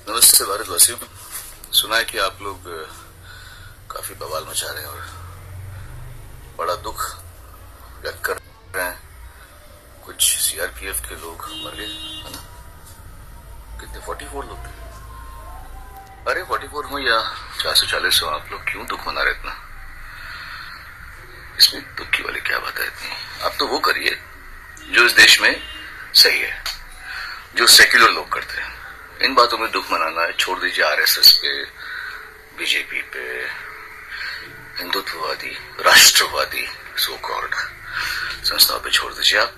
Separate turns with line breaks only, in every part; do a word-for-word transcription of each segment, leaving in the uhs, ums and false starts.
नमस्ते भारतवासियों। सुना है कि आप लोग काफी बवाल मचा रहे हैं और बड़ा दुख व्यक्त कर रहे हैं। कुछ सीआरपीएफ के लोग मर गए, है ना? कितने चौवालीस लोग थे। अरे चौवालीस हो या चार सौ चालीस हो, आप लोग क्यों दुख मना रहे इतना? इसमें दुख की वाली क्या बात है इतनी? आप तो वो करिए जो इस देश में सही है, जो सेक्युलर लोग करते हैं। इन बातों में दुख मनाना है, छोड़ दीजिए आरएसएस पे, बीजेपी पे, हिंदुत्ववादी राष्ट्रवादी सो कॉल्ड संस्थाओं पे छोड़ दीजिए। आप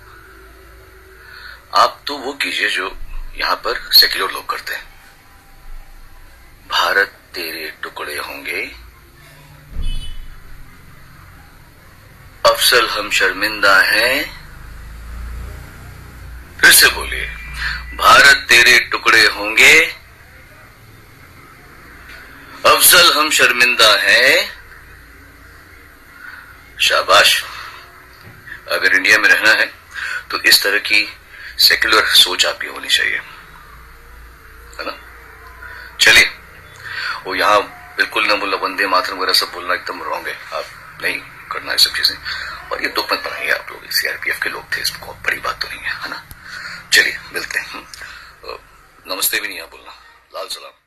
आप तो वो कीजिए जो यहां पर सेक्युलर लोग करते हैं। भारत तेरे टुकड़े होंगे, अफसल हम शर्मिंदा हैं। फिर से बोलिए, भारत तेरे टुकड़े होंगे, अफजल हम शर्मिंदा हैं। शाबाश। अगर इंडिया में रहना है तो इस तरह की सेक्युलर सोच आपकी होनी चाहिए, है ना? चलिए, वो यहां बिल्कुल न बोला वंदे मातरम वगैरह सब बोलना एकदम रॉन्ग है। आप नहीं करना है सब चीजें। और ये दुख मत बनाइए, आप लोग सीआरपीएफ के लोग थे, इसमें बहुत बड़ी बात तो नहीं है, है ना? चलिए मिलते हैं। नमस्ते भी नहीं है बोलना। लाल सलाम।